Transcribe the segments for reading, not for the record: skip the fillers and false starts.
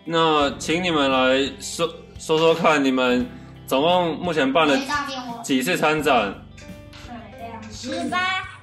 那请你们来说看，你们总共目前办了几次参展 ？18。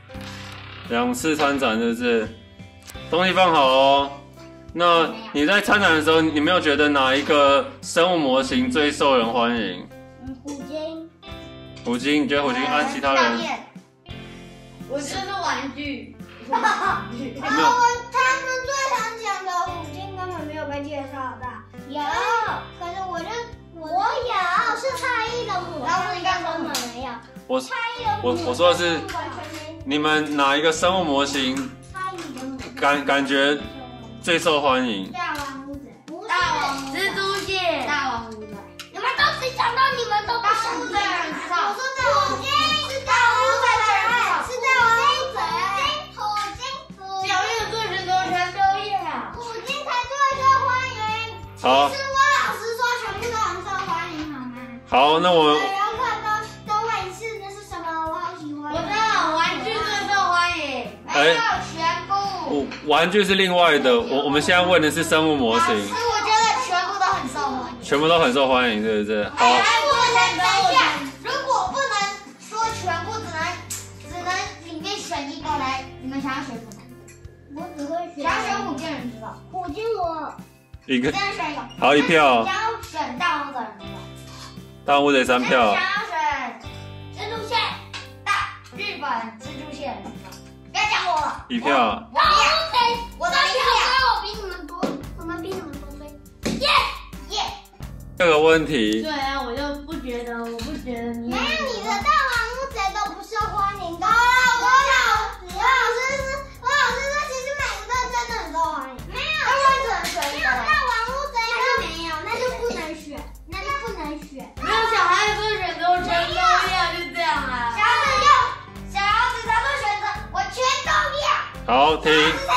2次参展，是不是？东西放好哦。那你在参展的时候，你没有觉得哪一个生物模型最受人欢迎？ 虎鲸。 虎鲸，你觉得虎鲸按其他人？ 我就是玩具。 他们最常讲的虎鲸根本没有被介绍的。有，可是我有，是蔡依的母。然后你刚说没有？ 我说的是你们哪一个生物模型感觉最受欢迎？ 大王乌贼。 蜘蛛蟹。 大王乌贼。你们都谁想到你们都不想乌贼人知道？我说大王乌贼是大王乌贼的人，是大王乌贼。虎鲸。 表面做人都全都一样。 虎鲸才最受欢迎。 好。 其实我老实说，全部都很受欢迎，好吗？ 好，那我们。 都会是那是什么？我好喜欢。 我知道玩具最受欢迎。 没有全部。 玩具是另外的，我们现在问的是生物模型。 可是我觉得全部都很受欢迎。 全部都很受欢迎，是不是？好。 如果不能说全部，只能里面选一个来，你们想要选什么？我只会选。想要选虎鲸人知道？虎鲸我。 一个。 这样选一个。 好，1票。 想要选大乌贼人知道？ 大乌贼3票。 想要选蜘蛛蟹，日本蜘蛛蟹人知道？不要讲我了。 1票。 我的1票，我比你们多，我们比你们多对。耶。 这个问题。 对啊，我就不觉得，我不觉得你。 没有你的大王乌贼都不受欢迎的。我老师说，其实每个都真的很受欢迎。没有，只能选一个。大王乌贼没有，那就不能选， 没有小孩子选择全都要，就这样啊。 小孩子他都选择我全都要。 好，停。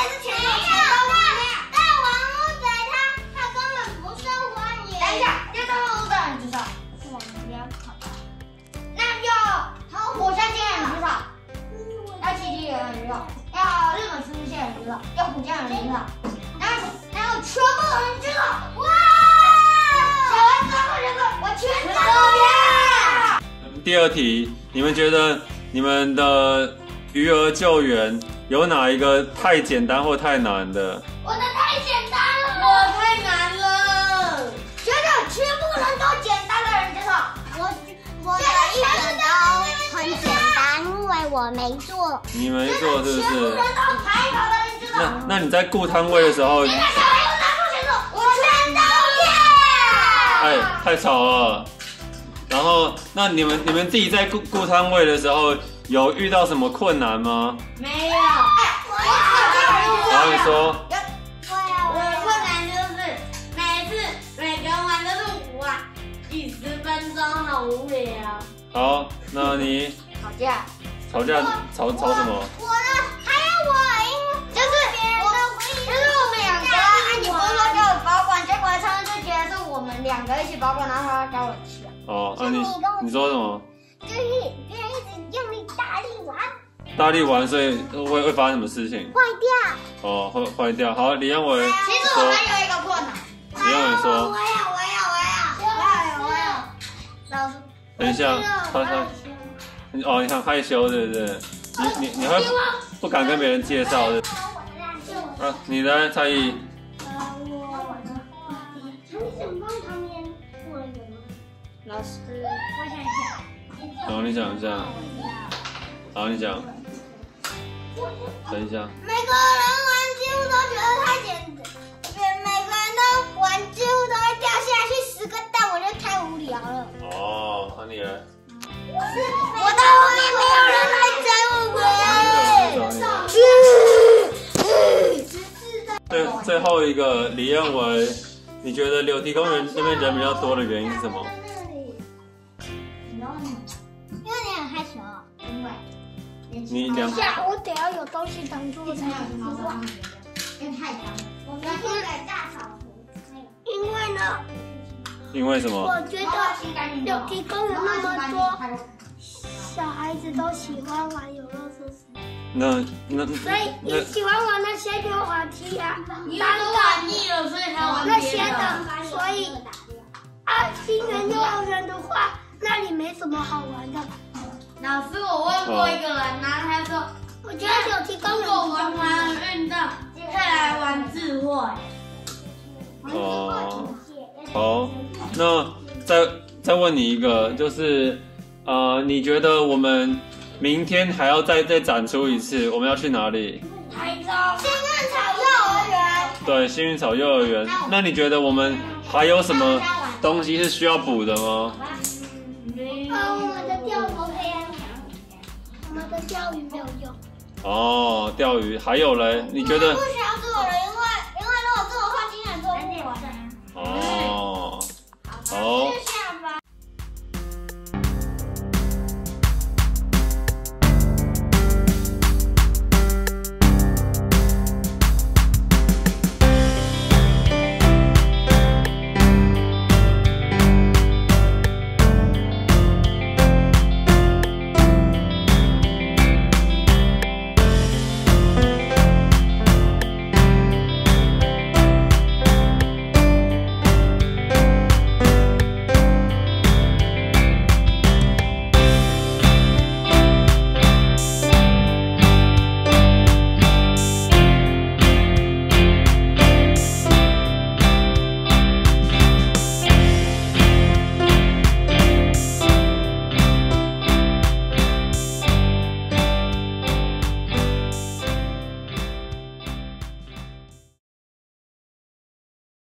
大王乌贼他根本不受欢迎。等一下，要大王乌贼人知道？我们不要考。那就火山鲸人知道？要奇迹人知道？要日本蜘蛛蟹人知道？要虎鲸人知道？然后全部人知道？哇！小孩子会觉得我全都要。 第2题，你们觉得你们的鱼儿救援有哪一个太简单或太难的？ 我的太简单了， 我太难了。 觉得全部人都简单的人知道？我的一点都很简单，因为我没做。 你没做是不是？ 全部人都排好的人知道？ 那你在顾摊位的时候， 你的小孩又拿出选手，我全都要。 哎，太吵了。然后，那你们自己在顾摊位的时候，有遇到什么困难吗？ 没有。 然后你说。 我的困难就是每个人玩都是几10分钟，好无聊。 好，那你吵架吵什么？ 我的还有我，就是我们两个，你不是说给我保管，结果他们就觉得是我们2个一起保管，然后他给我吃。 哦，你说什么？ 就是别人一直用力大力玩。 大力玩，所以会发生什么事情？ 坏掉。 哦，会坏掉。好，李阳伟。 其实我还有一个困难。 李阳伟说。 我要。老师。 等一下，他你很害羞，对不对？你会不敢跟别人介绍的。啊，你的蔡依。 老师，我想一下。 好，你讲一下。好，你讲。等一下。 每个人玩几乎都觉得太简单，每个人都玩几乎都会掉下去10个蛋，我觉得太无聊了。 哦，那你呢？ 我到后面没有人来追我。最后一个，李彦伟，你觉得柳堤公园那边人比较多的原因是什么？ 因为你很害羞，因为我得要有东西挡住才能知道。 因为太脏了。我们不敢大扫除。 因为呢？ 因为什么？ 我觉得柳堤公园那么多小孩子都喜欢玩游乐设施。 所以你喜欢玩那些溜滑梯啊， 你都玩腻了，所以才玩那些的。 话，那里没什么好玩的。 老师，我问过一个人，然后他说， 我觉得有提供如果玩完运动，可以来玩智慧。 哦，好，那再问你一个，就是你觉得我们明天还要再展出一次，我们要去哪里？ 台中幸运草幼儿园。 对，幸运草幼儿园。那你觉得我们还有什么东西是需要补的吗？ 我们的钓鱼没有用。 哦，钓鱼，还有嘞？你觉得？ 不需要做人